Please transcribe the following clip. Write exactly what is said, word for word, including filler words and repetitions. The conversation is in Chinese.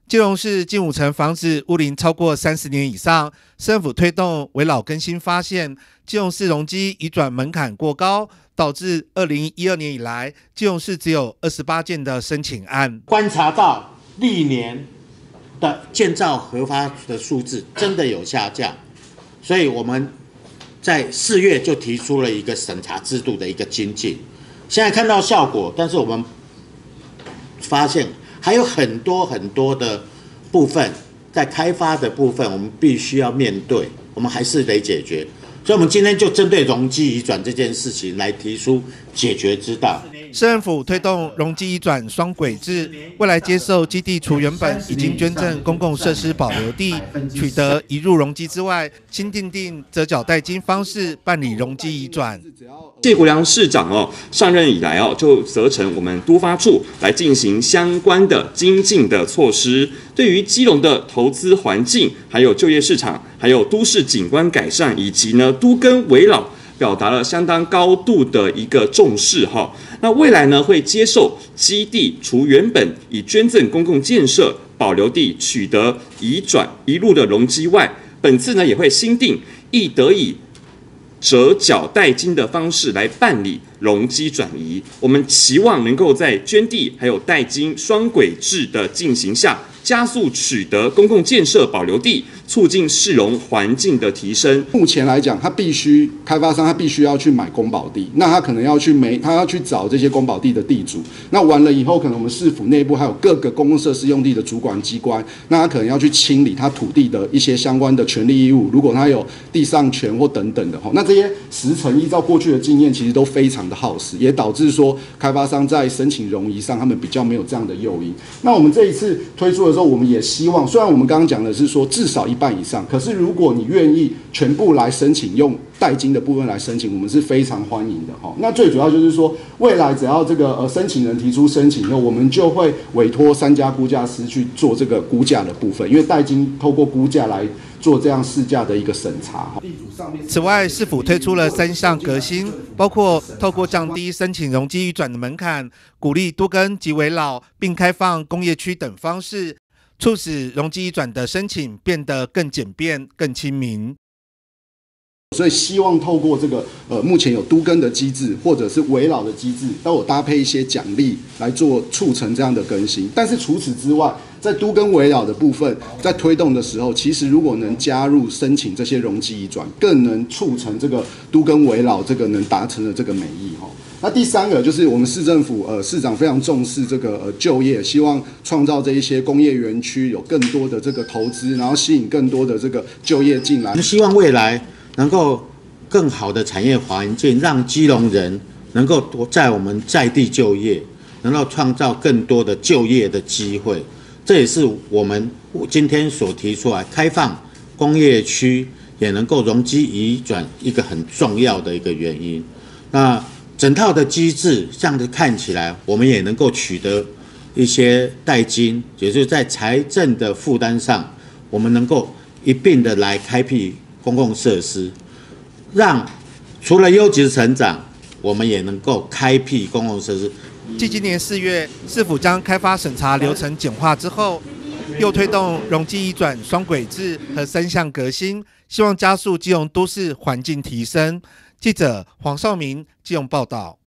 基隆市近五成房子屋龄超过三十年以上，市政府推动危老更新，发现基隆市容积移转门槛过高，导致二零一二年以来，基隆市只有二十八件的申请案。 观察到历年的建造核发的数字真的有下降，所以我们在四月就提出了一个审查制度的一个精进。现在看到效果，但是我们发现还有很多很多的部分，在开发的部分，我们必须要面对，我们还是得解决。所以，我们今天就针对容积移转这件事情来提出解决之道。 市政府推动容积移转双轨制，未来接受基地除原本已经捐赠公共设施保留地取得移入容积之外，新订定折缴代金方式办理容积移转。 谢国良市长哦上任以来哦，就责成我们都发处来进行相关的精进的措施，对于基隆的投资环境、还有就业市场、还有都市景观改善，以及呢都更危老，表达了相当高度的一个重视哈。那未来呢会接受基地除原本以捐赠公共建设保留地取得移转移入的容积外，本次呢也会新定亦得以折缴代金的方式来办理容积转移。我们期望能够在捐地还有代金双轨制的进行下，加速取得公共建设保留地，促进市容环境的提升。 目前来讲，他必须开发商他必须要去买公保地，那他可能要去没他要去找这些公保地的地主。那完了以后，可能我们市府内部还有各个公共设施用地的主管机关，那他可能要去清理他土地的一些相关的权利义务。如果他有地上权或等等的，那这些时程依照过去的经验，其实都非常的耗时，也导致说开发商在申请容移上，他们比较没有这样的诱因。那我们这一次推出的时候，我们也希望，虽然我们刚刚讲的是说至少一半以上，可是如果你愿意全部来申请，用代金的部分来申请，我们是非常欢迎的哈。那最主要就是说，未来只要这个呃申请人提出申请以后，我们就会委托三家估价师去做这个估价的部分，因为代金透过估价来做这样市价的一个审查。 此外，市府推出了三项革新，包括透过降低申请容积移转的门槛，鼓励都更及危老，并开放工业区等方式，促使容积移转的申请变得更简便、更亲民。 所以希望透过这个呃，目前有都更的机制，或者是危老的机制，都有搭配一些奖励来做促成这样的更新。但是除此之外，在都更危老的部分，在推动的时候，其实如果能加入申请这些容积移转，更能促成这个都更危老这个能达成的这个美意哈。那第三个就是我们市政府呃市长非常重视这个呃就业，希望创造这一些工业园区有更多的这个投资，然后吸引更多的这个就业进来。 我们希望未来能够更好的产业环境，让基隆人能够在我们在地就业，能够创造更多的就业的机会。这也是我们今天所提出来开放工业区，也能够容积移转一个很重要的一个原因。那整套的机制这样子看起来，我们也能够取得一些代金，也就是在财政的负担上，我们能够一并的来开辟公共设施，让除了优质成长，我们也能够开辟公共设施。 继今年四月，市府将开发审查流程简化之后，又推动容积移转双轨制和三项革新，希望加速基隆都市环境提升。记者黄少明基隆报道。